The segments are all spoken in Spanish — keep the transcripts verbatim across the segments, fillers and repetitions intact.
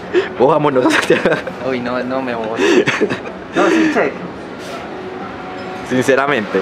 Oh, vámonos. Uy, no, no me voy. No, sí, check. Sinceramente.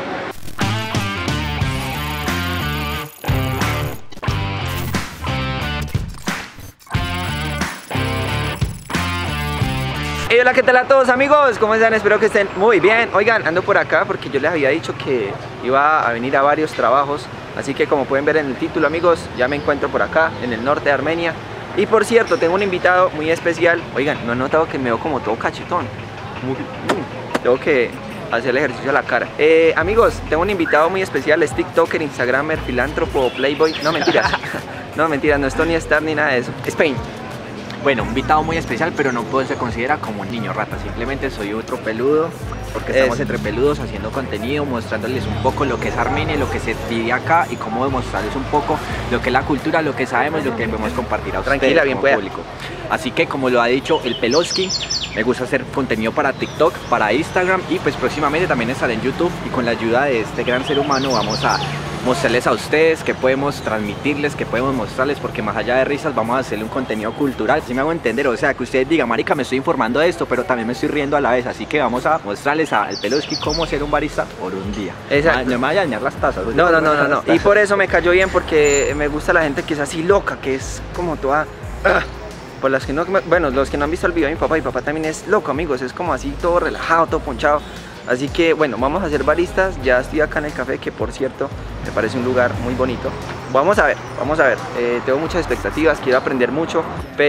Hey, hola, ¿qué tal a todos, amigos? ¿Cómo están? Espero que estén muy bien. Oigan, ando por acá porque yo les había dicho que iba a venir a varios trabajos. Así que como pueden ver en el título, amigos, ya me encuentro por acá, en el norte de Armenia. Y por cierto, tengo un invitado muy especial. Oigan, ¿no han notado que me veo como todo cachetón? Muy, muy. Tengo que hacer el ejercicio a la cara. eh, Amigos, tengo un invitado muy especial. Es tiktoker, instagramer, filántropo, playboy. No, mentiras. No, mentiras, no es Tony Stark ni nada de eso. Es Pain. Bueno, un invitado muy especial, pero no puedo se considera como un niño rata. Simplemente soy otro peludo, porque estamos Eso. entre peludos haciendo contenido, mostrándoles un poco lo que es Armenia, lo que se vive acá y cómo demostrarles un poco lo que es la cultura, lo que sabemos, lo que debemos compartir a ustedes. Tranquila, bien como pueda. público. Así que, como lo ha dicho el Peloski, me gusta hacer contenido para TikTok, para Instagram y pues próximamente también estaré en YouTube, y con la ayuda de este gran ser humano vamos a mostrarles a ustedes qué podemos transmitirles, qué podemos mostrarles, porque más allá de risas vamos a hacerle un contenido cultural, si me hago entender, o sea, que ustedes digan, marica, me estoy informando de esto, pero también me estoy riendo a la vez, así que vamos a mostrarles al Peloski cómo ser un barista por un día. Exacto. No me vaya a dañar las tazas. No, no, no, no, no. Y por eso me cayó bien, porque me gusta la gente que es así loca, que es como toda... ¡ah! Por las que no... Bueno, los que no han visto el video de mi papá, mi papá también es loco, amigos, es como así todo relajado, todo ponchado. Así que bueno, vamos a hacer baristas. Ya estoy acá en el café, que por cierto me parece un lugar muy bonito. Vamos a ver, vamos a ver. eh, Tengo muchas expectativas, quiero aprender mucho,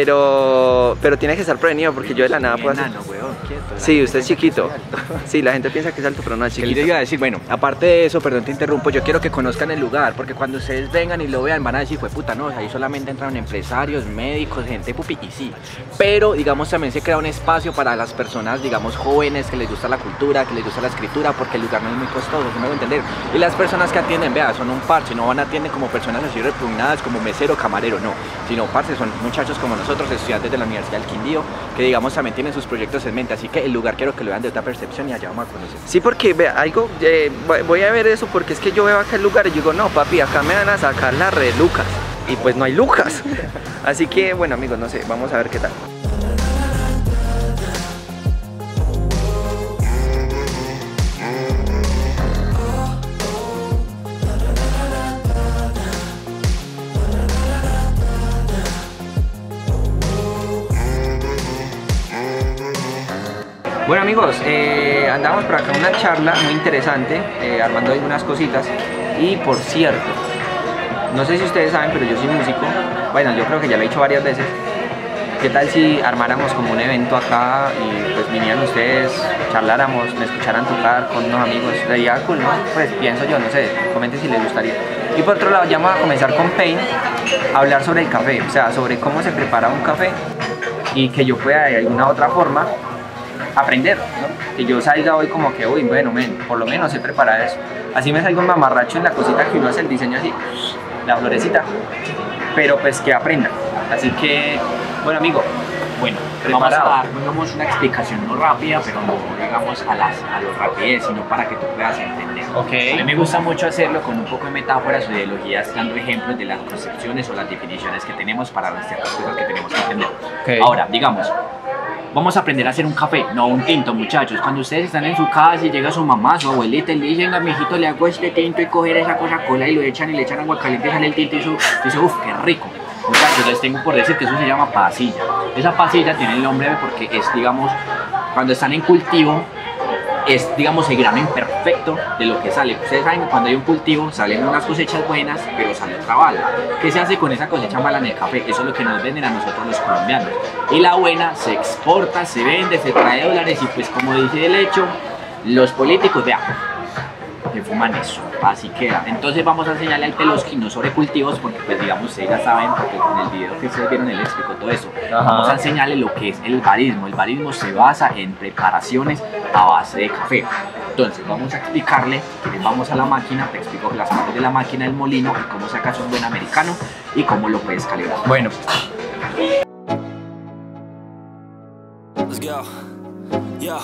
pero pero tiene que estar prevenido, porque yo de la nada puedo hacer... Enano, weón, quieto, la Sí, gente usted es piensa que chiquito. soy alto. Sí, la gente piensa que es alto, pero no es ¿Qué les chiquito. iba a decir? Bueno, aparte de eso, perdón, te interrumpo, yo quiero que conozcan el lugar, porque cuando ustedes vengan y lo vean van a decir, fue puta, no, ahí solamente entran empresarios, médicos, gente pupi, y sí, pero digamos también se crea un espacio para las personas, digamos, jóvenes, que les gusta la cultura, que les gusta la escritura, porque el lugar no es muy costoso, ¿sí me hago entender? Y las personas que atienden, vea, son un parche, no van a atender como personas así repugnadas, como mesero, camarero, no, sino parce, son muchachos como nosotros, estudiantes de la Universidad del Quindío, que digamos también tienen sus proyectos en mente, así que el lugar quiero que lo vean de otra percepción y allá vamos a conocer. Sí, porque vea, algo, eh, voy- voy a ver eso, porque es que yo veo acá el lugar y yo digo, no, papi, acá me van a sacar las re lucas. Y pues no hay lucas. Así que, bueno, amigos, no sé, vamos a ver qué tal. Bueno, amigos, eh, andamos por acá en una charla muy interesante, eh, armando algunas cositas. Y por cierto, no sé si ustedes saben, pero yo soy músico. Bueno, yo creo que ya lo he dicho varias veces. ¿Qué tal si armáramos como un evento acá y pues vinieran ustedes, charláramos, me escucharan tocar con unos amigos? Sería cool, ¿no? Pues pienso yo, no sé, comenten si les gustaría. Y por otro lado, ya vamos a comenzar con Pain a hablar sobre el café, o sea, sobre cómo se prepara un café, y que yo pueda de alguna otra forma aprender, ¿no? Que yo salga hoy como que, uy, bueno, men, por lo menos sé preparar eso. Así me salgo un mamarracho en la cosita que uno hace el diseño así, la florecita, pero pues que aprenda. Así que, bueno, amigo, Bueno, vamos a preparado. dar digamos, una explicación no rápida, pero no digamos a, las, a lo rapidez, sino para que tú puedas entender. Ok. A mí me gusta mucho hacerlo con un poco de metáforas o ideologías, dando ejemplos de las concepciones o las definiciones que tenemos para las ciertas cosas que tenemos que entender. Okay. Ahora, digamos, vamos a aprender a hacer un café, no un tinto, muchachos. Cuando ustedes están en su casa y llega su mamá, su abuelita, y le dicen, a mi hijito le hago este tinto, y coger esa Coca-Cola y lo echan y le echan agua caliente y sale el tinto y eso, dice, uff, qué rico. Muchachos, les tengo por decir que eso se llama pasilla. Esa pasilla tiene el nombre porque es, digamos, cuando están en cultivo, es, digamos, el grano imperfecto de lo que sale. Ustedes saben que cuando hay un cultivo salen unas cosechas buenas, pero sale otra mala. ¿Qué se hace con esa cosecha mala en el café? Eso es lo que nos venden a nosotros los colombianos. Y la buena se exporta, se vende, se trae dólares, y pues como dice el hecho, los políticos, vean, que fuman eso, así queda. Entonces vamos a enseñarle al Peloski no sobre cultivos, porque pues digamos ustedes ya saben, porque en el video que ustedes vieron él explicó todo eso. Ajá. Vamos a enseñarle lo que es el barismo. El barismo se basa en preparaciones a base de café. Entonces vamos a explicarle, vamos a la máquina, te explico las partes de la máquina del molino y cómo sacas un buen americano y cómo lo puedes calibrar. Bueno. Let's go. Yeah.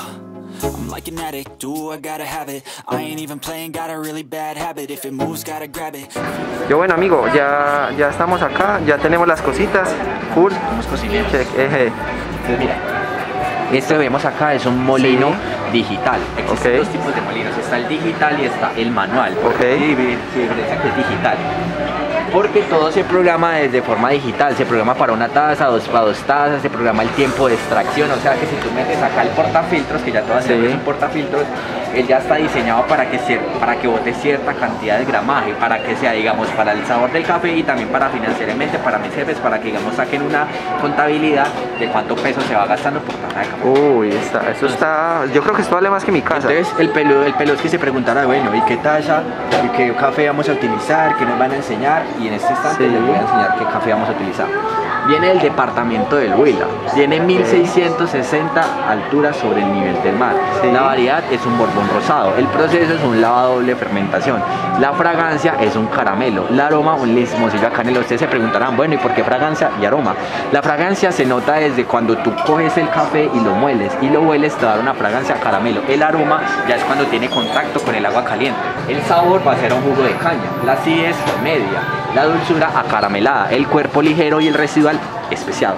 I'm like an addict, do I gotta have it. I ain't even playing, got a really bad habit. If it moves, gotta grab it. Yo bueno amigo, ya, ya estamos acá, ya tenemos las cositas, full. Somos cocineros. Check, eje. Entonces mira, esto que vemos acá es un molino digital. Existen Okay. dos tipos de molinos, está el digital y está el manual. Ok. Sí, sí, diferencia que es digital. Porque todo se programa desde forma digital, se programa para una taza, dos, para dos tazas, se programa el tiempo de extracción, o sea que si tú metes acá el portafiltros, que ya todas Sí. es un portafiltros, él ya está diseñado para que, cier- para que bote cierta cantidad de gramaje, para que sea, digamos, para el sabor del café y también para financieramente, para mis jefes, para que, digamos, saquen una contabilidad de cuánto peso se va gastando por taza de café. Uy, está, eso está, yo creo que esto vale más que mi casa. Entonces el peludo, el peludo es que se preguntará, bueno, ¿y qué taza? ¿Y qué café vamos a utilizar? ¿Qué nos van a enseñar? Y en este instante Sí. les voy a enseñar qué café vamos a utilizar. Viene del departamento del Huila, tiene mil seiscientos sesenta alturas sobre el nivel del mar. Sí. La variedad es un borbón rosado, el proceso es un lavado doble fermentación, la fragancia es un caramelo, el aroma un limoncillo a canela. Ustedes se preguntarán, bueno, ¿y por qué fragancia y aroma? La fragancia se nota desde cuando tú coges el café y lo mueles, y lo hueles te va a dar una fragancia a caramelo. El aroma ya es cuando tiene contacto con el agua caliente. El sabor va a ser un jugo de caña, la acidez media, la dulzura acaramelada, el cuerpo ligero y el residual especiado.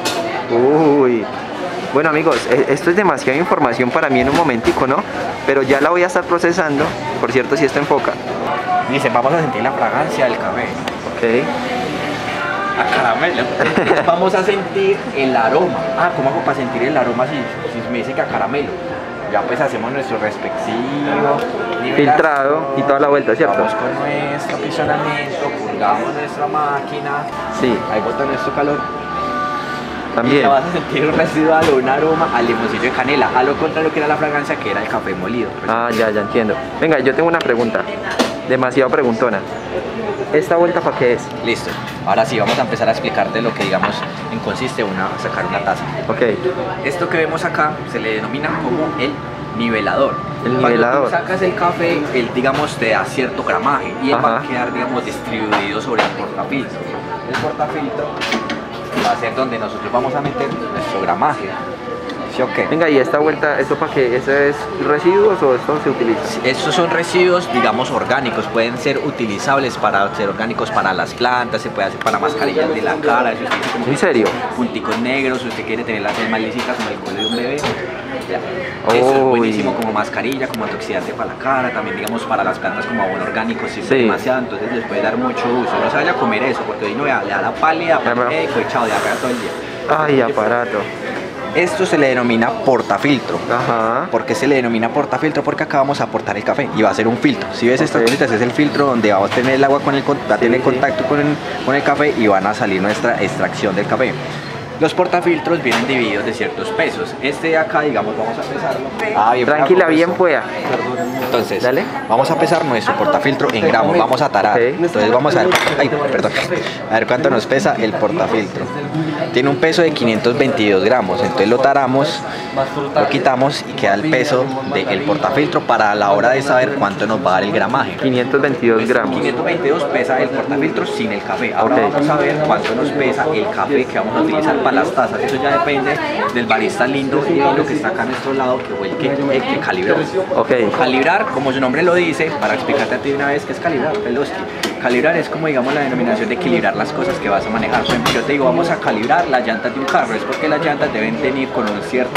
Uy. Bueno amigos, e- esto es demasiada información para mí en un momentico, ¿no? Pero ya la voy a estar procesando. Por cierto, si esto enfoca. Dice, vamos a sentir la fragancia del café. Ok. A caramelo. Vamos a sentir el aroma. Ah, ¿cómo hago para sentir el aroma si, si me dice que a caramelo? Ya pues hacemos nuestro respectivo nivel. Filtrado y toda la vuelta, ¿cierto? Vamos con nuestro apisonamiento, purgamos nuestra máquina. Sí, Ahí bota nuestro calor. Y también. ya vas a sentir un residual o un aroma al limoncillo de canela. A lo contrario que era la fragancia, que era el café molido. Ah, ya, ya entiendo. Venga, yo tengo una pregunta. Demasiado preguntona. ¿Esta vuelta para qué es? Listo. Ahora sí, vamos a empezar a explicarte lo que, digamos, en consiste una, sacar una taza. Ok. Esto que vemos acá se le denomina como el nivelador. El Cuando nivelador. tú sacas el café, él, digamos, te da cierto gramaje y él va a Ajá. quedar, digamos, distribuido sobre el portafiltro. El portafiltro va a ser donde nosotros vamos a meter nuestro gramaje. ¿Sí o qué? Venga, ¿y esta vuelta, esto para qué? ¿Eso es residuos o esto se utiliza? Estos son residuos, digamos, orgánicos, pueden ser utilizables para ser orgánicos para las plantas, se puede hacer para mascarillas de la cara, si usted quiere como ¿En serio? punticos negros, si usted quiere tener las más lisitas como el cuello de un bebé. Ya. Eso es Uy. buenísimo como mascarilla, como antioxidante para la cara, también digamos para las plantas como abono orgánico, sirve Sí. demasiado, entonces les puede dar mucho uso. No se vaya a comer eso, porque hoy no le da la pálida, Claro. eh, echado de acá todo el día. Ay, aparato. Esto se le denomina portafiltro. Ajá. ¿Por qué se le denomina portafiltro? Porque acá vamos a aportar el café y va a ser un filtro. Si ves estas Ok. cositas, es el filtro donde vamos a tener el agua con el, con- va a Sí, tener sí. contacto con el, con el café y van a salir nuestra extracción del café. Los portafiltros vienen divididos de ciertos pesos. Este de acá, digamos, vamos a pesarlo. Ah, bien, Tranquila, flaco, bien pues. pueda. Entonces, Dale. vamos a pesar nuestro portafiltro en gramos, vamos a tarar. Ok. Entonces vamos a ver, ay, perdón, a ver cuánto nos pesa el portafiltro. Tiene un peso de quinientos veintidós gramos, entonces lo taramos, lo quitamos y queda el peso del portafiltro para la hora de saber cuánto nos va a dar el gramaje. quinientos veintidós gramos. quinientos veintidós pesa el portafiltro sin el café. Ahora Ok. vamos a ver cuánto nos pesa el café que vamos a utilizar para las tazas. Eso ya depende del barista lindo y lindo que está acá a nuestro lado, que fue el que, el que calibró. Ok. Calibrar, como su nombre lo dice, para explicarte a ti de una vez qué es calibrar, Peloski. Calibrar es como, digamos, la denominación de equilibrar las cosas que vas a manejar. Por ejemplo, yo te digo, vamos a calibrar las llantas de un carro, es porque las llantas deben venir con un cierto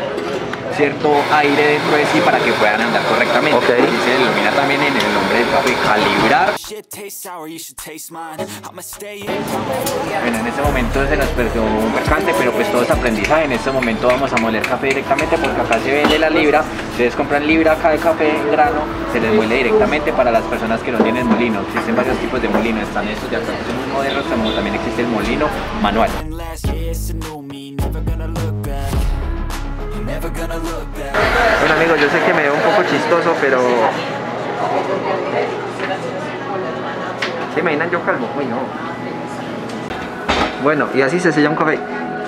cierto aire dentro de sí para que puedan andar correctamente. Ok. Así se denomina también en el nombre del café, calibrar. Shit tastes sour, you should taste mine. I'ma stay in. Bueno, en este momento se nos perdió un percance, pero pues todo es aprendizaje. En este momento vamos a moler café directamente porque acá se vende la libra. Ustedes compran libra acá de café en grano, se les muele directamente para las personas que no tienen molino. Existen varios tipos de molino, están estos de acá que son muy modernos, como también existe el molino manual. And last year, it's a new me. Never gonna look back. Never gonna look back. Bueno amigos, yo sé que me veo un poco chistoso, pero... ¿Se imaginan yo calvo? Uy, no. Bueno, y así se sella un café.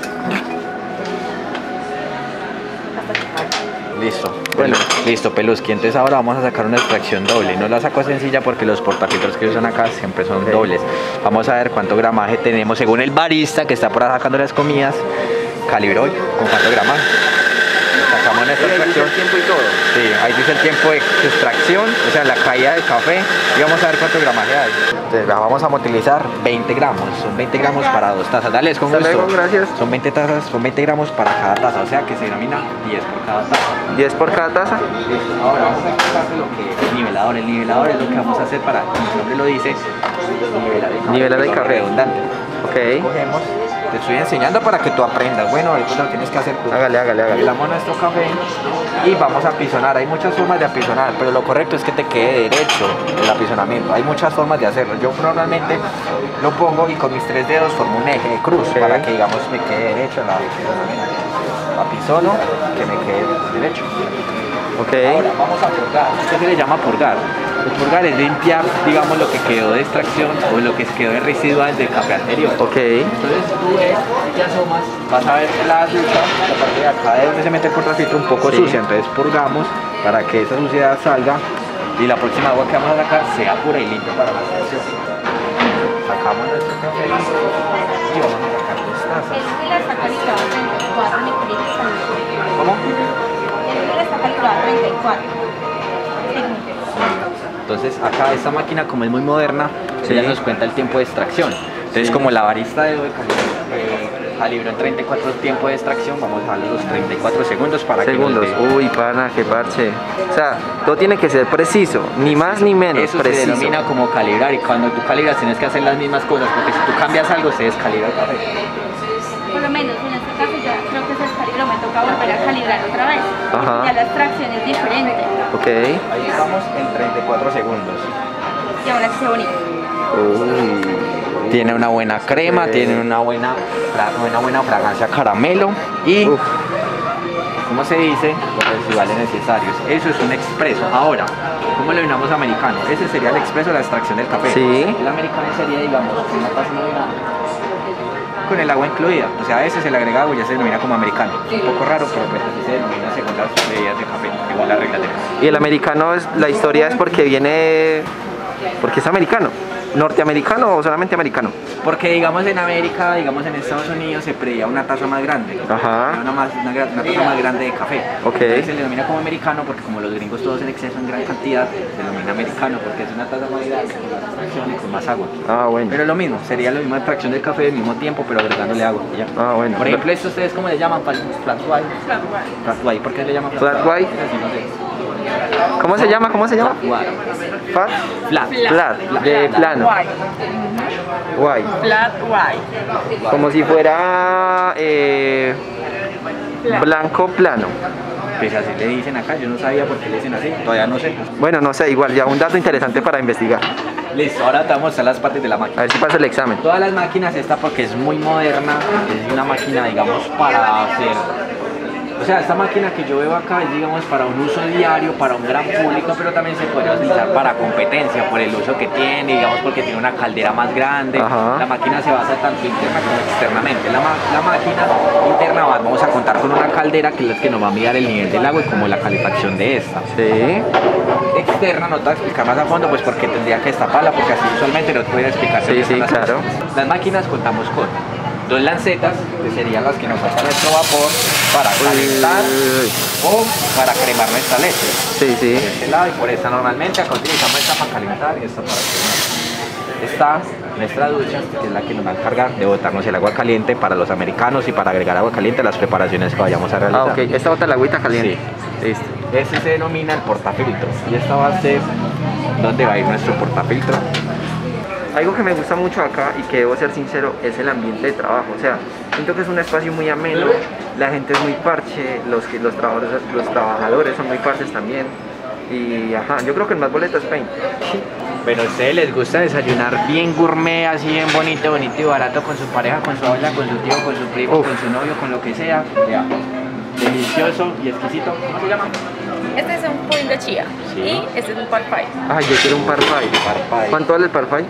Listo. Bueno. Listo, Peluski. Entonces ahora vamos a sacar una extracción doble. No la saco sencilla porque los portafiltros que usan acá siempre son Ok. dobles. Vamos a ver cuánto gramaje tenemos según el barista que está por ahí sacando las comidas. Calibró con cuánto gramaje. Lo sacamos Llamamos nuestra Ahí dice extracción. el tiempo y todo. Sí, ahí dice el tiempo de extracción, o sea, la caída del café, y vamos a ver cuánto gramaje hay. Entonces, vamos a utilizar veinte gramos, son veinte gramos para dos tazas. Dale, es con Hasta gusto. luego, gracias. Son veinte tazas, son veinte gramos para cada taza, o sea que se denomina diez por cada taza. diez por cada taza. Listo. Ahora vamos a explicar lo que es el nivelador. El nivelador es lo que vamos a hacer para, como su nombre lo dice, nivelar el café. Nivelar el café. Redundante. Ok. Cogemos, te estoy enseñando para que tú aprendas. Bueno, ahorita lo tienes que hacer tú. Hágale, hágale, hágale. Nivelamos nuestro café y vamos a apisonar. Hay muchas formas de apisonar, pero lo correcto es que te quede derecho el apisonamiento. Hay muchas formas de hacerlo. Yo normalmente lo pongo y con mis tres dedos formo un eje de cruz Ok. para que, digamos, me quede derecho el apisonamiento. Apisono, que me quede derecho. Ok. Ahora vamos a purgar. ¿Qué se le llama purgar? El purgar es limpiar, digamos, lo que quedó de extracción o lo que quedó de residual del café anterior. Ok. Entonces tú ves, te asomas, vas a ver que la ducha, la parte de acá de donde se mete el contrafiltro un poco Sí. sucia, entonces purgamos para que esa suciedad salga y la próxima agua que vamos a sacar sea pura y limpia para la extracción. Sacamos nuestro café y vamos a sacar dos tazas. El que la está calibrado a treinta y cuatro microlitros al minuto. ¿Cómo? El que la está calibrado a treinta y cuatro. Entonces acá esta máquina, como es muy moderna, Sí. ella nos cuenta el tiempo de extracción. Entonces Sí. como la barista de hoy eh, calibró en treinta y cuatro el tiempo de extracción, vamos a darle los treinta y cuatro segundos para Segundos. que nos dé. Uy, pana, qué parche. O sea, todo tiene que ser preciso, ni más ni menos, Eso se preciso. denomina como calibrar, y cuando tú calibras tienes que hacer las mismas cosas, porque si tú cambias algo se descalibra el café. Por lo menos en este caso ya creo que se descalibró, me toca volver a calibrar otra vez. Ajá. Ya la extracción es diferente. Ok. Ahí estamos en treinta y cuatro segundos. Y ahora sí se bonito. Uy. Tiene una buena crema, Sí. tiene una buena, fra- una buena fragancia a caramelo y, Uf. ¿cómo se dice? Los residuales necesarios. Eso es un expreso. Ahora, ¿cómo lo llamamos americano? Ese sería el expreso de la extracción del café. Sí. El americano sería, digamos, una taza muy grande, con el agua incluida. O sea, a ese se le agrega agua y ya se denomina como americano. Un poco raro, pero pues así se denomina según las medidas de café, según las reglas de café. Y el americano, es la historia es porque viene, porque es americano, norteamericano o solamente americano. Porque digamos en América, digamos en Estados Unidos se pedía una taza más grande. Ajá. Una, más, una, gra- una taza más grande de café. Ok. Entonces se le denomina como americano porque como los gringos todos en exceso en gran cantidad, se denomina americano porque es una taza más grande, con más extracción y con más agua. Ah, bueno. Pero lo mismo, sería la misma extracción del café al mismo tiempo, pero agregándole agua. y ya. Ah, bueno. Por ejemplo, esto ustedes cómo le llaman, flat white. Flat white. ¿Por qué le llaman Flat flat white. Así, no sé. ¿Cómo se llama? ¿Cómo se llama? White. Fat. Flat. Flat, de plano. Guay. Flat white. Como si fuera eh, blanco plano. Pues así le dicen acá, yo no sabía por qué le dicen así, todavía no sé. Bueno, no sé, igual, ya un dato interesante para investigar. Listo, ahora te vamos a mostrar las partes de la A máquina. ver si pasa el examen. Todas las máquinas, esta porque es muy moderna, es una máquina, digamos, para hacer... O sea, esta máquina que yo veo acá es, digamos, para un uso diario, para un gran público, pero también se podría utilizar para competencia, por el uso que tiene, digamos, porque tiene una caldera más grande. Ajá. La máquina se basa tanto interna como externamente. La, ma- la máquina interna va- vamos a contar con una caldera que es la que nos va a mirar el nivel del agua y como la calefacción de esta. Sí. Externa, no te voy a explicar más a fondo, pues porque tendría que destaparla, porque así usualmente no te voy a explicar. Sí, qué son sí, las claro. cosas. Las máquinas contamos con dos lancetas, que serían las que nos sacan nuestro vapor para calentar Uy. o para cremar nuestra leche. Sí, sí. De este lado y por esta normalmente acá utilizamos esta para calentar y esta para cremar. Está nuestra ducha, que es la que nos va a encargar de botarnos el agua caliente para los americanos y para agregar agua caliente a las preparaciones que vayamos a realizar. Ah, ok. Esta bota la agüita caliente. Listo. Este se denomina el portafiltro y esta va a ser donde va a ir nuestro portafiltro. Algo que me gusta mucho acá y que debo ser sincero es el ambiente de trabajo. O sea, siento que es un espacio muy ameno, la gente es muy parche, los, que- los, trabajadores, los trabajadores son muy parches también. Y ajá, yo creo que el más boleto es Paint. Pero a ustedes les gusta desayunar bien gourmet, así bien bonito, bonito y barato con su pareja, con su abuela, con su tío, con su primo, Uf. con su novio, con lo que sea. Vea, delicioso y exquisito. ¿Cómo se llama? Este es un pudín de chía Sí. y este es un parfait. Ay, yo quiero un parfait. Parfait. ¿Cuánto vale el parfait?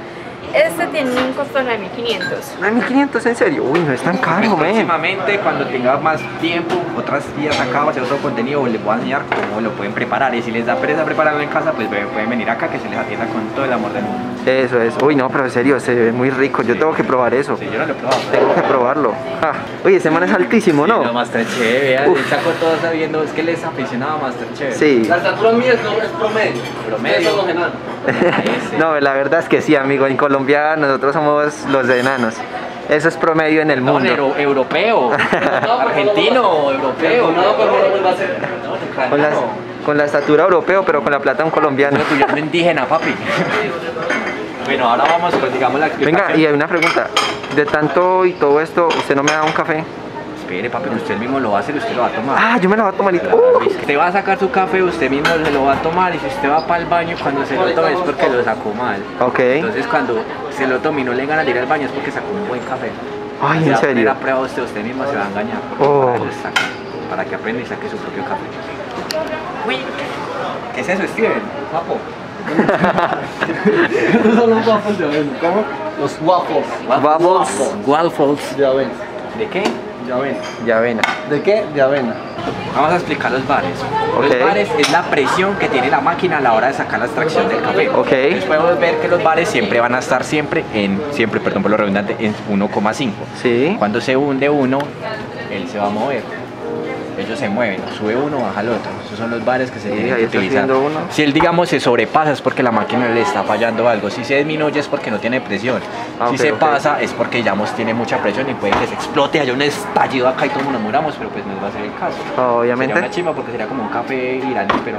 Este tiene un costo de nueve mil quinientos. nueve mil quinientos, en serio. Uy, no es tan caro, men. Próximamente, cuando tenga más tiempo, otras días acá va a hacer otro contenido, les voy a enseñar cómo lo pueden preparar. Y si les da pereza prepararlo en casa, pues pueden venir acá que se les atienda con todo el amor del mundo. Eso es. Uy, no, pero en serio, se ve muy rico. Yo tengo que probar eso. Sí, yo no lo he probado. Tengo que probarlo. Ah. Oye, ese man es altísimo, ¿no? Sí, no, Masterchef, vea, el saco todo sabiendo, es que él es aficionado a Masterchef. Sí. La estatura mía es, no, es promedio. Promedio. Ustedes son los enanos. Ese. No, la verdad es que sí, amigo. En Colombia nosotros somos los de enanos. Eso es promedio en el No, mundo. euro- europeo, argentino, europeo. No, pero no lo vuelva a hacer. No, Con la, con la estatura europeo, pero con la plata un colombiano. Yo soy indígena, papi. Bueno, ahora vamos, pues digamos la explicación. Venga, y hay una pregunta. De tanto y todo esto, ¿usted no me da un café? Espere, papi, usted mismo lo va a hacer, usted lo va a tomar. Ah, yo me lo voy a tomar. Claro, Uh. usted va a sacar su café, usted mismo se lo va a tomar y si usted va para el baño cuando se lo tome es porque lo sacó mal. Ok. Entonces cuando se lo tome y no le ganas de ir al baño es porque sacó un buen café. Ay, Se ¿en va a poner serio? a prueba usted, usted mismo se va a engañar. Oh. Para, eso saca, para que aprenda y saque su propio café. Uy, ¿qué es eso, Steven? Papo. Estos son los waffles de avena. ¿Cómo? Los waffles. Waffles. Waffles. De avena. ¿De qué? De avena. De avena. ¿De qué? De avena. Vamos a explicar los bares. Ok. Los bares es la presión que tiene la máquina a la hora de sacar la extracción del café. Ok. Entonces podemos ver que los bares siempre van a estar siempre en, siempre, perdón por lo redundante, en uno coma cinco. Sí. Cuando se hunde uno, él se va a mover. Ellos se mueven, sube uno, baja el otro. Esos son los bares que se Sí, tienen ahí que está utilizar. haciendo uno. Si él, digamos, se sobrepasa es porque la máquina le está fallando algo. Si se disminuye es porque no tiene presión. Ah, si ok, se ok. pasa es porque, digamos, tiene mucha presión y puede que se explote, haya un estallido acá y todos nos muramos, pero pues no va a ser el caso. Obviamente. Sería una chimba porque sería como un café iraní, pero...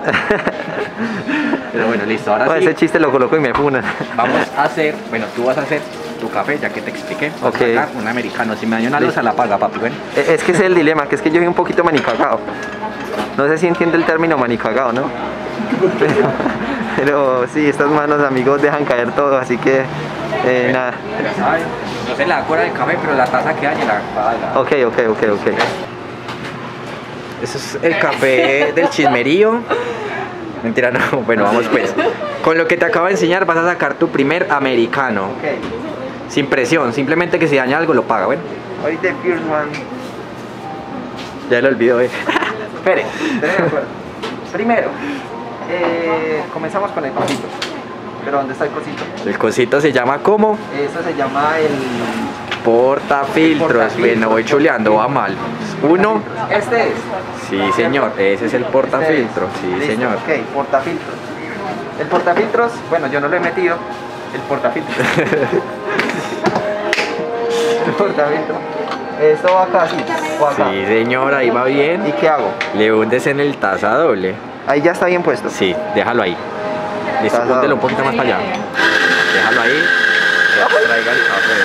pero bueno, listo, ahora Oh, sí. ese chiste lo coloco y me funan. Vamos a hacer, bueno, tú vas a hacer tu café, ya que te expliqué. Vas Ok. a sacar un americano. Si me dañó una Listo. losa, la paga, papi. Bueno. Eh, Es que ese es el dilema, que es que yo soy un poquito manicagado. No sé si entiende el término manicagado, ¿no? Pero, pero sí, estas manos, amigos, dejan caer todo, así que eh, nada. Ya sabes, no sé la cora del café, pero la taza que dañe la paga. Ok, ok, ok, ok. Eso es el café del chismerío. Mentira, no. Bueno, vamos pues. Con lo que te acabo de enseñar vas a sacar tu primer americano. Ok. Sin presión, simplemente que si daña algo lo paga, bueno. Ahorita el first one. Ya lo olvidó, eh. Espere, espere, de acuerdo. Primero, eh, comenzamos con el cosito. Pero ¿dónde está el cosito? El cosito se llama ¿cómo? Eso se llama el... Portafiltros. Portafiltros. Bueno, voy chuleando, va mal. Uno. Este es. Sí, señor. Ese es el portafiltro. Este es. Sí, Listo, señor. Ok, portafiltros. El portafiltros, bueno, yo no lo he metido. El portafiltros. El portafiltros. Esto va acá, así, o acá. Sí, señor, ahí va bien. ¿Y qué hago? Le hundes en el taza doble. Ahí ya está bien puesto. Sí, déjalo ahí. Listo, Taza póntelo doble. un poquito más para allá. Déjalo ahí. Que traiga el café.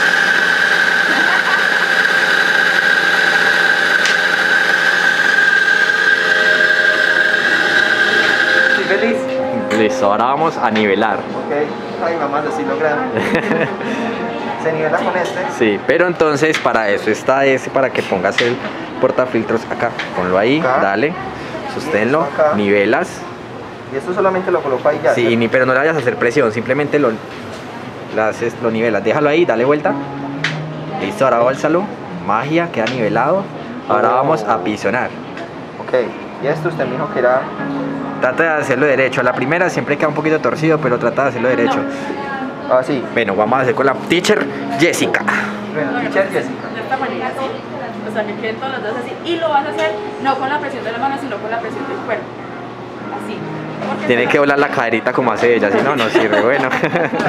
¿Estoy feliz? Listo, ahora vamos a nivelar. Ok. Ay, mamá, lo estoy logrando. Se nivela con este. Sí, pero entonces para eso está ese, para que pongas el portafiltros acá. Ponlo ahí, Acá. dale, sosténlo, Y esto acá. nivelas. Y esto solamente lo coloco ahí ya. Sí, ni, pero no le vayas a hacer presión, simplemente lo, lo, haces, lo nivelas. Déjalo ahí, dale vuelta. Listo, ahora bálsalo. Magia, queda nivelado. Ahora Oh. vamos a pisonar. Ok. Y esto usted me dijo que era... Trata de hacerlo derecho. A la primera siempre queda un poquito torcido, pero trata de hacerlo derecho. Así. Bueno, vamos a hacer con la teacher Jessica. Bueno, teacher Jessica. De esta manera, así. O sea, que queden todos los dos así. Y lo vas a hacer no con la presión de la mano, sino con la presión del cuerpo. Así. Porque Tiene se que la- doblar la caderita como hace ella, si no, no sirve. Bueno. Ok,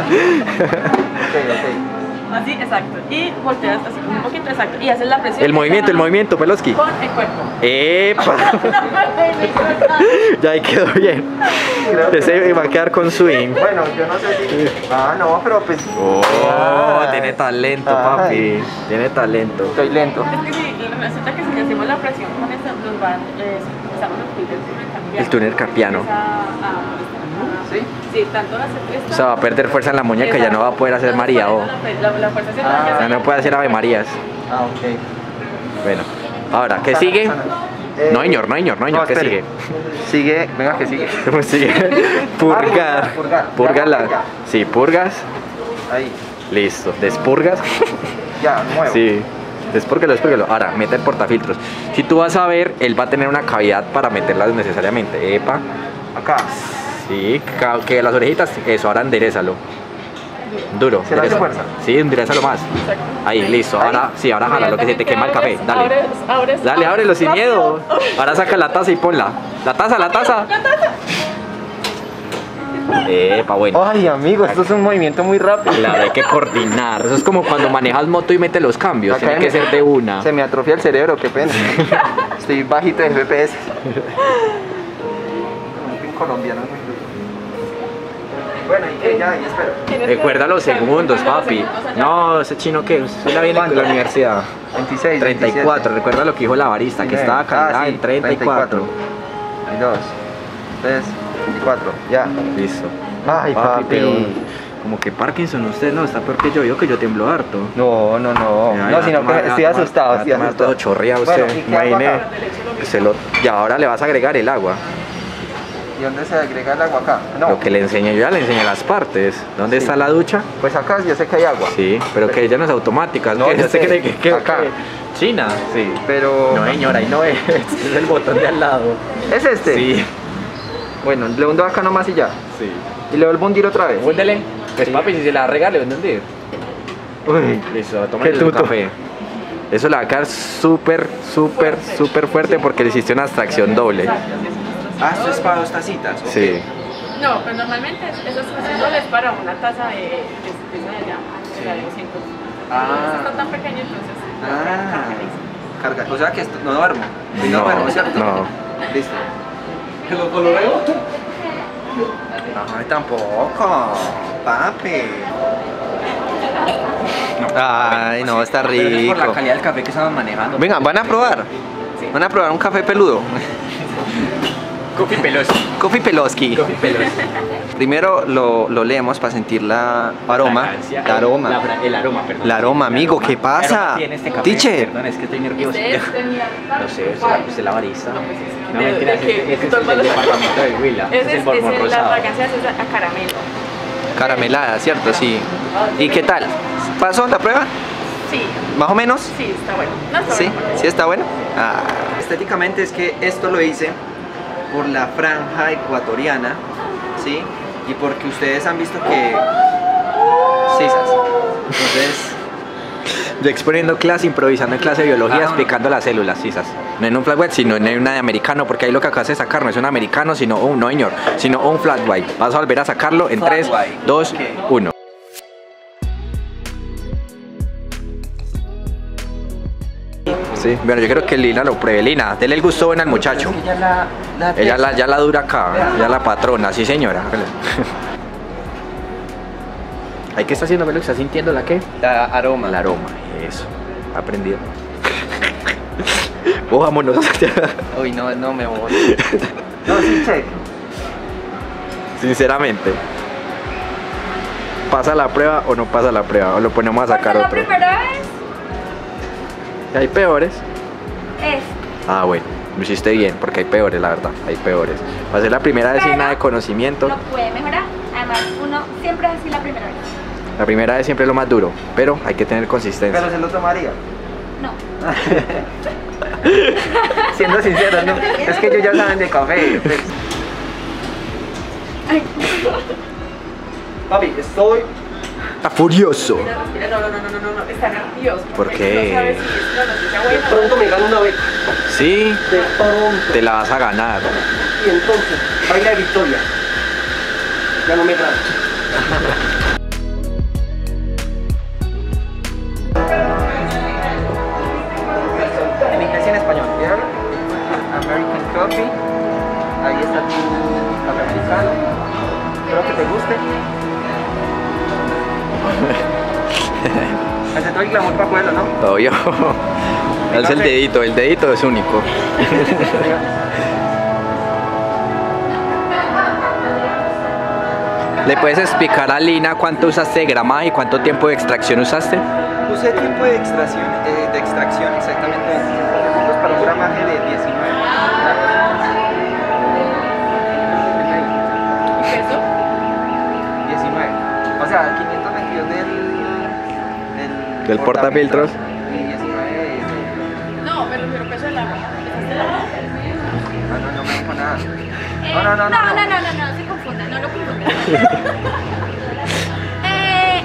ok. Así, exacto. Y volteas así como un poquito, exacto. Y haces la presión. El movimiento, el movimiento, Peloski. Con el cuerpo. ¡Epa! Ya ahí quedó bien. Creo que- Ese va a quedar con swing. Bueno, yo no sé si... Ah, no, pero pues... Oh, Ay. tiene talento, Ay. papi. Tiene talento. Estoy lento. Es que si resulta que si hacemos la presión con esta, nos van, eh, usamos los túneles carpiano. El túnel carpiano. Empieza a- ¿Sí? Sí, tanto la esta- O sea, va a perder fuerza en la muñeca y ya no va a poder hacer María. Oh. La, la, la fuerza se Ah. la Ya no puede hacer Ave Marías. Ah, ok. Bueno, ahora, ¿qué Sana, sigue? sana. Eh, No, señor, no, señor, no, señor. no, ¿Qué espere. sigue? Sigue, venga, que sigue. ¿Cómo sigue? Purgar. purgar, purgar. Purgar la. Ya. Sí, purgas. Ahí. Listo, despurgas. Ya, nuevo. Sí, despúrguelo, despúrguelo. Ahora, mete el portafiltros. Si tú vas a ver, él va a tener una cavidad para meterlas necesariamente. Epa. Acá. Sí, ca- que las orejitas, eso, ahora enderezalo. Duro. ¿Se le hace endereza- fuerza? Sí, enderezalo más. Ahí, listo. Ahora, sí, ahora jala lo que se te quema el café. Dale. Abres, abres, Dale, ábrelo sin rápido. miedo. Ahora saca la taza y ponla. La taza, la taza. Epa, bueno. Ay, amigo, esto es un movimiento muy rápido. Claro, hay que coordinar. Eso es como cuando manejas moto y metes los cambios. Acá Tiene que me- ser de una. Se me atrofia el cerebro, qué pena. Estoy bajito de F P S. Un pin colombiano muy duro. Bueno, y que ya, y espero. Tienes que- Recuerda los segundos, Recuerda los papi. segundos allá. No, ese chino que suena bien en ¿Cuánto? la universidad. veintiséis, treinta y cuatro. Recuerda lo que dijo la barista, que estaba calidad ah, sí, en treinta y cuatro. Hay dos, tres, veinticuatro, ya. Listo. Ay, papi. pero como que Parkinson usted no, está peor que yo. Yo que yo tiemblo harto. No, no, no. Ya, no, ya, sino toma, que ya, estoy toma, asustado, ya, estoy toma asustado. todo chorrea Bueno, usted. ¿y qué hago Imagine acá? que se lo... Y ahora le vas a agregar el agua. ¿Y dónde se agrega el agua acá? No. Lo que le enseñé, yo ya le enseñé las partes. ¿Dónde Sí. está la ducha? Pues acá yo sé que hay agua. Sí, pero que ella no es automática. No, ¿Qué? yo ¿Usted sé. cree que, que- Acá. que- China? Sí. Pero. No, señora, ahí no es. Es el botón de al lado. ¿Es este? Sí. Bueno, le hundo acá nomás y ya. Sí. Y le vuelvo a hundir otra vez. Húndele. Pues papi, si se la regale, ¿dónde hundir? Uy. Listo, toma Qué el tuto. café. Eso le va a quedar súper, súper, súper fuerte porque le hiciste una extracción doble. Ah, esto es para dos tacitas. ok. Sí. No, pues normalmente esos es para una taza de, de, de esa de allá, de la de doscientos. Ah. Esta está tan pequeña, entonces. Ah. carga. Carga. O sea que esto, no duermo. Y no, No, duermo, ¿cierto? no. Listo. ¿Que lo coloreo? Ay, tampoco. Papi. Ay, no, está Pero eso es por la rico. calidad del café que estaban manejando. Venga, van a probar. Van a probar un café peludo. Coffee Pelosi. Coffee Peloski. Coffee Pelosi. Primero lo, lo leemos para sentir la aroma. La aroma. La fra- el aroma, perdón. La aroma, amigo, ¿qué El pasa? aroma tiene este café. Teacher. Perdón, es que estoy nervioso. Este es de mi No sé, es la, es la barista. No, pues es- No, de- mentira, de ese- que- ese que es todo el el mundo- departamento de Huila. Ese Ese es el es, borbón ese es la rosado. fragancia es a caramelo. Caramelada, ¿cierto? Sí. ¿Y qué tal? ¿Pasó la prueba? Sí, ¿Más o menos? sí, está bueno. No está ¿Sí? bueno. ¿Sí está bueno? Ah, Estéticamente es que esto lo hice por la franja ecuatoriana, ¿sí? Y porque ustedes han visto que... Sisas. Entonces... Yo exponiendo clase, improvisando en clase de biología, Ah, no. explicando las células, sisas. No en un flat white, sino en una de americano, porque ahí lo que acabas de sacar no es un americano, sino un, no señor, sino un flat white. Vas a volver a sacarlo en Flat tres, white, dos, ok. uno. Sí, bueno, yo creo que Lina lo pruebe. Lina, dele el gusto bueno al muchacho. Es que ya la, la Ella la, ya la dura acá, ya la patrona, sí señora. ¿Ahí qué está haciendo, Melo? ¿Está sintiendo la qué? la aroma. El aroma, eso, aprendido. Oh, vámonos. Uy, no, no me voy. No, sí, check. Sinceramente, ¿pasa la prueba o no pasa la prueba? O lo ponemos a sacar Porque la otro. primera vez Hay peores. es. Ah, bueno, lo hiciste bien, porque hay peores, la verdad, hay peores. Va a ser la primera vez sin Pero nada de conocimiento. Lo puede mejorar. Además, uno siempre es así la primera vez. La primera vez siempre es lo más duro, pero hay que tener consistencia. pero se lo tomaría. No. Siendo sincero, no. Es que ellos ya saben de café. Papi, estoy... Está furioso. Mira, respira. No, no, no, no, no, no, está nervioso. ¿Por porque qué? No sabe si es una noticia De buena. pronto me gano una beca. Sí, De pronto. te la vas a ganar. Y entonces, baila de victoria. Ya no me grabo. En inglés y en español. ¿Vieron? American Coffee. Ahí está tu café americano. Espero que te guste. Hace todo el glamour para poderlo, ¿no? Obvio. Es el dedito, el dedito es único. ¿Le puedes explicar a Lina cuánto usaste de gramaje y cuánto tiempo de extracción usaste? Usé tiempo de extracción, eh, de extracción exactamente veinticinco segundos para un gramaje de diecinueve. ¿Y peso? diecinueve. O sea, quinientos veintidós de Del portafiltros. No, pero pero peso del agua. ¿Pesaste el agua? Ah, no, no me dijo nada. Eh, No, no, no, no, no. no, no, no, no se confundan, no lo confundan. eh,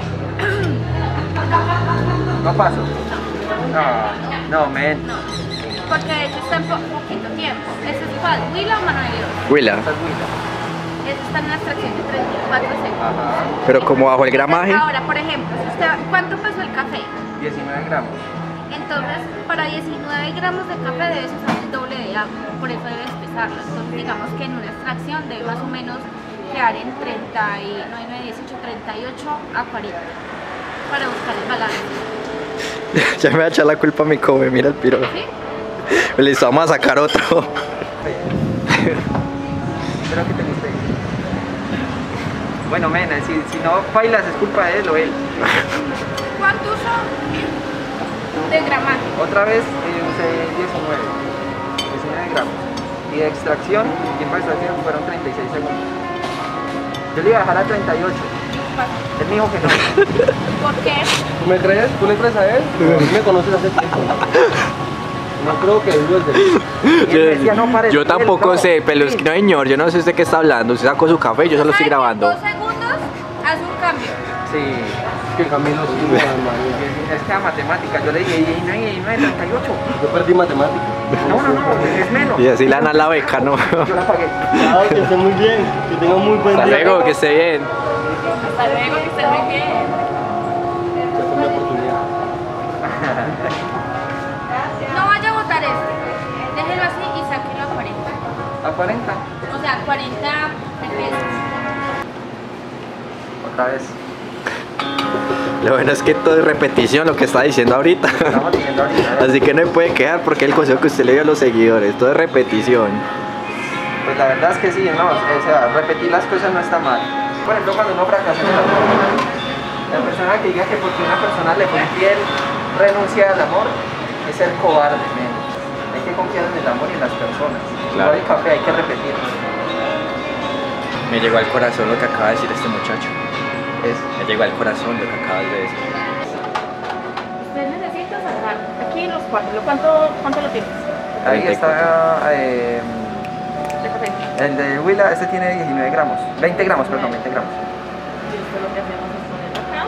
No paso. No, no, men. no, porque de hecho está en po poquito tiempo. ¿Ese es cuál? ¿Huila o mano de Dios? Huila. Esta es Huila. Ese está en una extracción de treinta y cuatro segundos. Ajá. Pero como bajo el gramaje. Ahora, por ejemplo, si usted, ¿cuánto pesó el café? diecinueve gramos. Entonces, para diecinueve gramos de café debes usar el doble de agua, por eso debes pesarlo. Entonces, digamos que en una extracción debe más o menos quedar en treinta y nueve, dieciocho, treinta y ocho a cuarenta para buscar el balance. Ya me va a echar la culpa a mi come, mira el piro. ¿Sí? Listo, vamos a sacar otro. Espero que te guste. Bueno, men, si, si no bailas es culpa de él o él. ¿Cuánto uso de gramaje? Otra vez eh, usé diecinueve. diecinueve gramos. Y de extracción, el tiempo de extracción fueron treinta y seis segundos. Yo le iba a dejar a treinta y ocho. Él me dijo que no. ¿Por qué? ¿Tú me crees? ¿Tú le crees a él? Tú me conoces hace tiempo. No creo que dudes de mí. Y él me decía, no, pare, Yo él, tampoco no. sé, pero es que no, señor, yo no sé usted qué está hablando. Usted sacó su café y yo solo estoy ¿Sabe que en grabando. dos segundos hace un cambio. Sí. Que Camilo sí, María. Es que a matemática, yo le dije, y no, y no, treinta y ocho. Yo perdí matemáticas. No, no, no, es menos. Y así le dan a la beca, ¿no? Yo la pagué. Ah, que esté muy bien. Que tenga muy buen Hasta día. luego, que esté bien. Hasta luego, que estén muy bien. Esta fue mi oportunidad. No vaya a botar este. Déjelo así y sáquelo a cuarenta. A cuarenta. O sea, cuarenta pesos. Otra vez. Lo bueno es que todo es repetición lo que está diciendo ahorita. Estamos diciendo ahorita. Así que no me puede quejar porque el consejo que usted le dio a los seguidores, todo es repetición. Pues la verdad es que sí, no, o sea, repetir las cosas no está mal. Por ejemplo, cuando uno fracasa en el amor, la persona que diga que porque una persona le fue infiel renuncia al amor es ser cobarde, men. Hay que confiar en el amor y en las personas. Claro. Igual el café hay que repetir. Me llegó al corazón lo que acaba de decir este muchacho. Es, Me llegó al corazón lo que acabas de decir. Usted necesita sacar aquí los cuatro. ¿Cuánto, cuánto lo tienes? ahí está eh, De café. el de Huila, este tiene diecinueve gramos. veinte gramos, perdón, veinte gramos. Listo, lo que hacemos es ponerlo acá.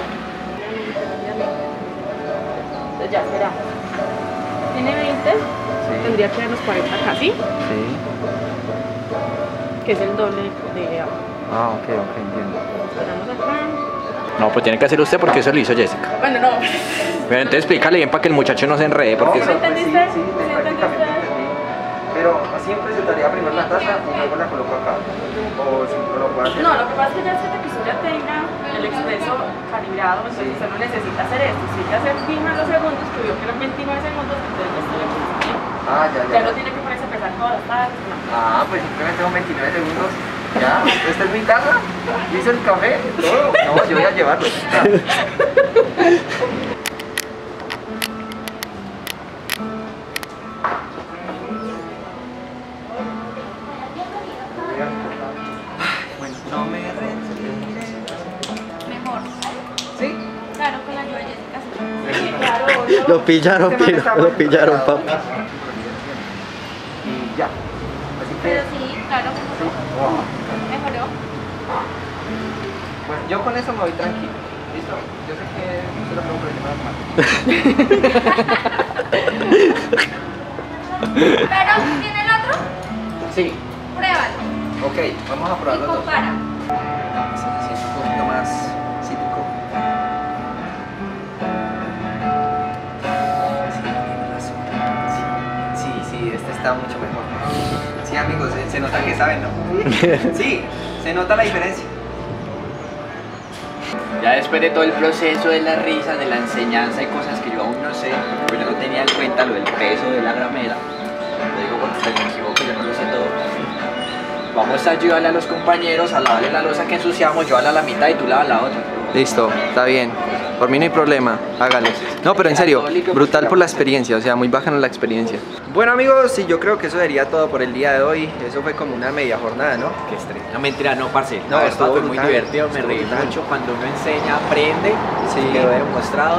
Entonces ya, esperamos. Tiene veinte, tendría que dar los cuarenta acá, ¿sí? Sí. Que es el doble de agua. Ah, ok, ok, entiendo. Esperamos acá. No, pues tiene que hacer usted porque eso lo hizo Jessica. Bueno, no. Pero entonces explícale bien para que el muchacho no se enrede porque No, eso- pero pues sí, ¿Entendiste? sí, ¿Sí prácticamente entendiste? entendí. Pero siempre se daría primero la taza y luego la coloco acá. O si no lo puedo hacer. No, lo que pasa es que ya es que tu ya tenga el expreso calibrado, entonces usted no necesita hacer esto. Si ya se fija los segundos, que vio que eran veintinueve segundos, entonces ya está bien. Ah, ya, Ya ya. no tiene que ponerse a pesar todas las tardes. No. Ah, pues simplemente son veintinueve segundos. Ya, esta es mi taza. Hice el café, todo. No, yo voy a llevarlo. Ya. Bueno, no me retiré. Mejor. ¿Sí? Claro, con la ayuda de Jessica. Sí, claro, obvio. Lo pillaron, Este man Piro, está lo muy pillaron, preparado. papi. Y ya. Así que. Pero sí, claro. Sí. Wow. Mejoró. Bueno, yo con eso me voy tranquilo. ¿Listo? Yo sé que usted lo puedo problemas más. Pero, ¿tiene el otro? Sí. Pruébalo. Ok, vamos a probar Y los dos. compara. Sí, sí, es un poquito más cítrico. Sí, tiene razón. Sí, sí, sí, este está mucho mejor. Sí, amigos, se, se nota que saben, ¿no? Sí, se nota la diferencia. Ya después de todo el proceso de las risas, de la enseñanza y cosas que yo aún no sé, porque yo no tenía en cuenta lo del peso de la gramera, lo digo porque me equivoco, yo no lo sé todo. Vamos a ayudarle a los compañeros a lavarle la losa que ensuciamos, yo a la mitad y tú lavas la otra. Listo, está bien. Por mí no hay problema, hágale. No, pero en serio, brutal por la experiencia, o sea, muy bacana la experiencia. Bueno amigos, sí, yo creo que eso sería todo por el día de hoy. Eso fue como una media jornada, ¿no? Qué estrés. No, mentira, no, parce. No, La estuvo verdad fue muy brutal, divertido, me estuvo reí brutal. mucho. Cuando uno enseña, aprende, Sí. quedó demostrado.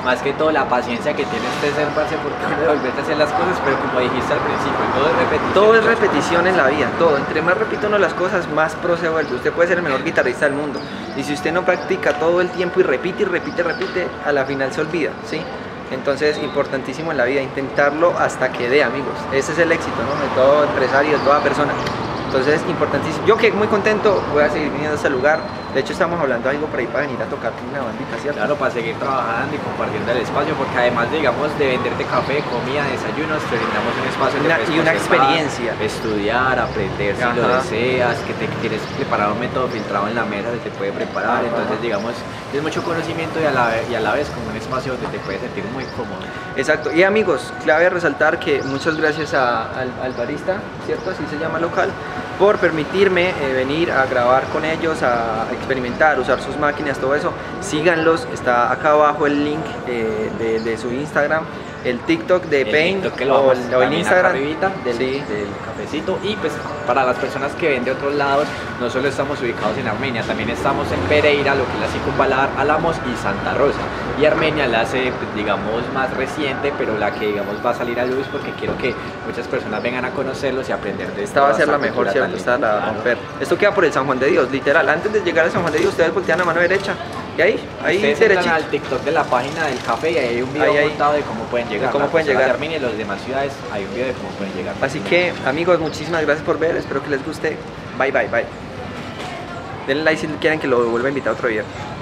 más que todo la paciencia que tiene este ser, parce, porque uno volverte a hacer las cosas, pero como dijiste al principio, todo es repetición. Todo es repetición en la vida, todo. Entre más repito uno las cosas, más pro se vuelve. Usted puede ser el mejor guitarrista del mundo. Y si usted no practica todo el tiempo y repite y repite, repite, a la final se olvida, ¿sí? Entonces, importantísimo en la vida, intentarlo hasta que dé, amigos. Ese es el éxito, ¿no? De todo empresario, de toda persona. Entonces, importantísimo. Yo que muy contento, voy a seguir viniendo a este lugar. De hecho, estamos hablando de algo por ahí para venir a tocar con una bandita, ¿cierto? Claro, para seguir trabajando y compartiendo el espacio, porque además, digamos, de venderte café, comida, desayunos, te brindamos un espacio Una- donde y una puedes experiencia. conservar, estudiar, aprender si lo Ajá. deseas, que te quieres preparar un método filtrado en la mesa, se te puede preparar. Ajá. Entonces, digamos, es mucho conocimiento y a, la, ve- y a la vez como un espacio donde te puedes sentir muy cómodo. Exacto. Y amigos, clave resaltar que muchas gracias a- al, al barista, ¿cierto? Así se llama el local, por permitirme eh, venir a grabar con ellos, a experimentar, usar sus máquinas, todo eso. Síganlos, está acá abajo el link eh, de, de su Instagram, el TikTok de El Paint TikTok que lo o vamos el, o el también acá Instagram arribita del, Sí. del cafecito. Y pues para las personas que ven de otros lados, no solo estamos ubicados en Armenia, también estamos en Pereira, lo que es la Circunvalar, Álamos y Santa Rosa. Y Armenia la hace, pues, digamos, más reciente, pero la que, digamos, va a salir a luz porque quiero que muchas personas vengan a conocerlos y aprender de Esta va a toda ser la esta mejor, cultura ¿cierto? tan Esta la va a linda. romper. Esto queda por el San Juan de Dios, literal. Antes de llegar al San Juan de Dios, ustedes voltean a mano derecha. Y ahí, ahí Ustedes entran derechito. al TikTok de la página del café y ahí hay un video Ahí, ahí. montado de cómo pueden llegar. De cómo Las pueden personas llegar. de Armenia y los demás ciudades, hay un video de cómo pueden llegar. Así que, amigos, muchísimas gracias por ver. Espero que les guste. Bye, bye, bye. Denle like si quieren que lo vuelva a invitar otro día.